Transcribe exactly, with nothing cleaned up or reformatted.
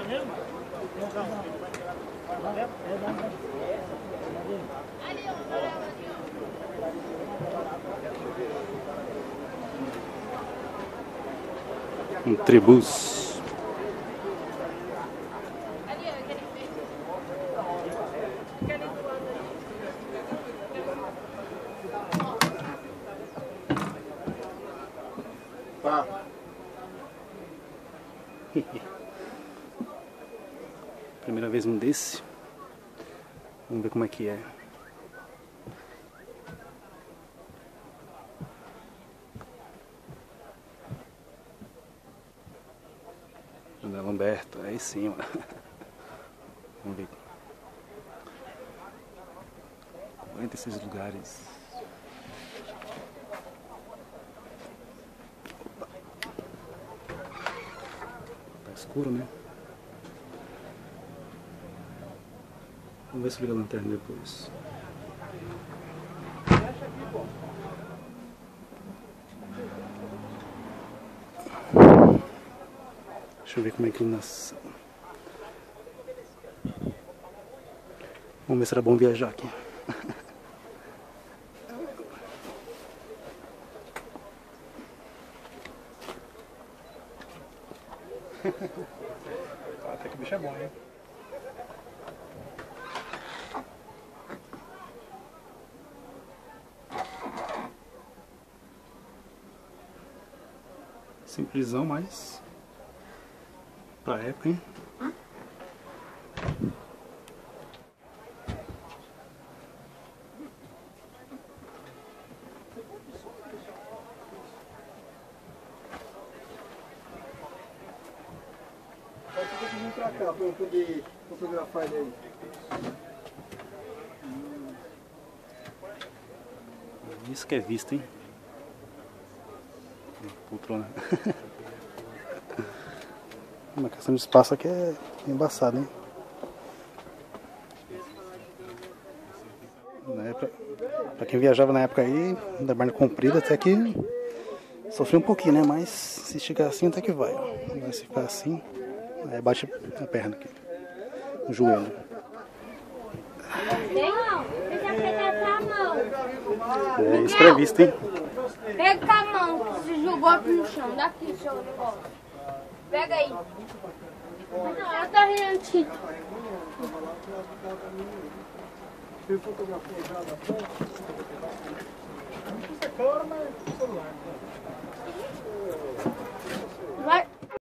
Um tribus. Primeira vez um desse. Vamos ver como é que é. Janela aberta, aí sim, mano. Vamos ver. quarenta e seis lugares. Opa. Tá escuro, né? Vamos ver se liga a lanterna depois. Deixa eu ver como é a inclinação. Vamos ver se era bom viajar aqui. Até que o bicho é bom, hein? Simplesão, mas pra época, hein? Pode vir pra cá pra eu poder fotografar ele aí. Isso que é visto, hein? Poltrona. Uma questão de espaço aqui é embaçada, hein? Né, pra, pra quem viajava na época aí, da barna comprida, até que sofreu um pouquinho, né? Mas se esticar assim, até que vai. Ó. Agora se ficar assim, aí bate a perna aqui, o joelho. É isso que é visto, hein? Pega com a mão, que você jogou aqui no chão. Daqui, seu negócio. Pega aí. Não, ela tá rindo, Tito. Você fotografou já da frente? Isso é claro, mas...